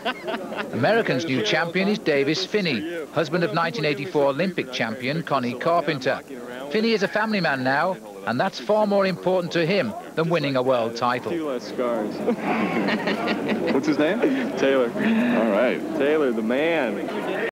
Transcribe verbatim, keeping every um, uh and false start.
America's new champion is Davis Phinney, husband of nineteen eighty-four Olympic champion Connie Carpenter. Phinney is a family man now, and that's far more important to him than winning a world title. Two less scars. What's his name? Taylor. All right. Taylor, the man.